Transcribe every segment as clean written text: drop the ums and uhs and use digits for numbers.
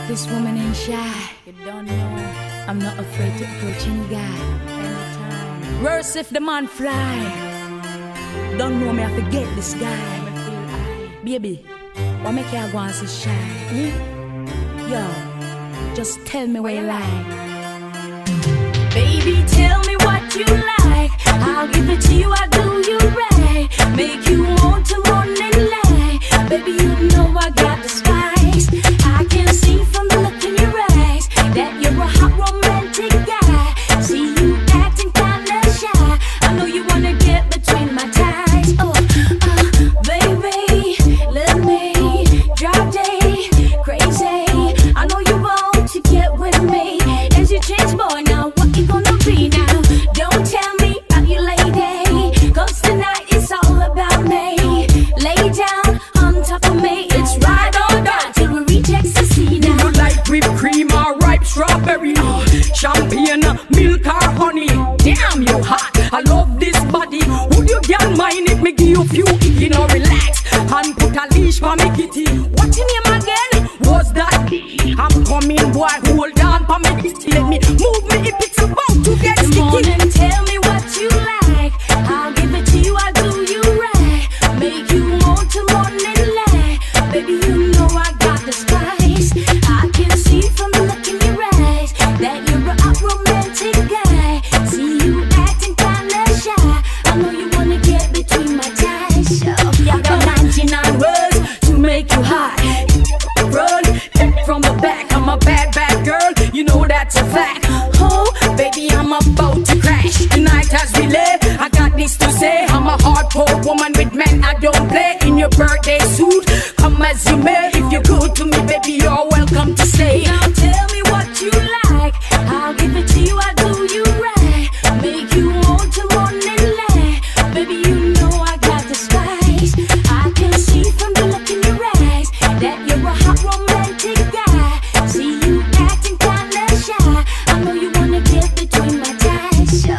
This woman ain't shy. You don't know. I'm not afraid to approach any guy. Anytime. Worse if the man fly. Don't know me, I forget this guy. Baby, why make you go and say shy? Yo, just tell me what you like. Baby, tell me what you like. I'll give it to you, I'll do you right. Make you want to run and lie. Baby, you know I got the spice. I can see from the look in your eyes that you're a hot romantic guy. See you acting kinda shy. I know you wanna get between my thighs. Oh, baby, let me drop day crazy. I know you want to get with me. As you change, boy, now what you gonna be now? Don't tell me about your lady, 'cause tonight it's all about me. Lay down on top of me. It's ride or die till we reach ecstasy now. You like whipped cream or ripe strawberry, champagne, milk or honey. Damn, you hot, I love this body. Would you get mind if me give you few you know, relax and put a leash for me kitty? What's your name again? What's that? I'm coming, boy, hold on for me kitty. Let me move me if it's about to get sticky. Come on and tell me what you like. I'll give it to you, I'll do you right. Make you want to run and lie. Baby, you know I got the spice. I can see from the look in your eyes that you're a romantic guy. See you acting kinda shy. I know you wanna get between my thighs. So I got 99 words to make you hot. Run from the back, I'm a bad, bad girl. You know that's a fact. Oh, baby, I'm about to crash. Tonight as we lay, I got this to say. I'm a hardcore woman with men I don't play. In your birthday suit, come as you may. If you're good to me, baby, you're welcome to stay. Now tell me what you like. I'll give it to you, I'll do you right. Make you want to run and lie. Baby, you know I got the spice. I can see from the look in your eyes that you're a hot romantic guy. See you acting kinda shy. I know you wanna get between my thighs. So,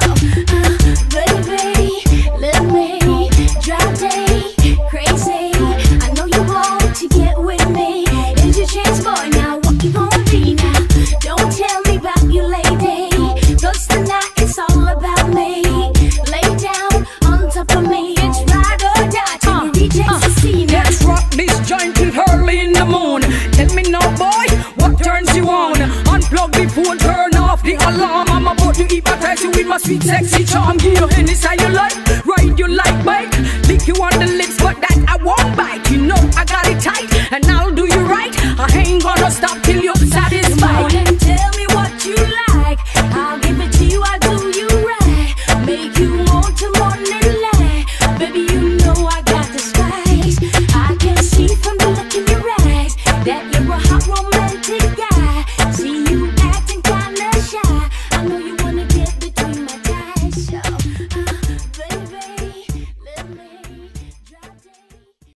baby, let me drive day crazy. I know you want to get with me. Here's your chance, boy. Now what you gonna be now? Don't tell me about your lady, 'cause tonight it's all about me. Lay down on top of me. It's ride or die till we reach ecstasy now. Let's rock this joint till early in the morning. Tell me now, boy, what turns you on? Unplug the phone, turn off the alarm. I'm about to hypnotize you with my sweet, sexy charm. Give you any side you like, ride you like bike. Lick you on the lips, but that I won't bite. You know I got it tight, and I'll do you right. I ain't gonna stop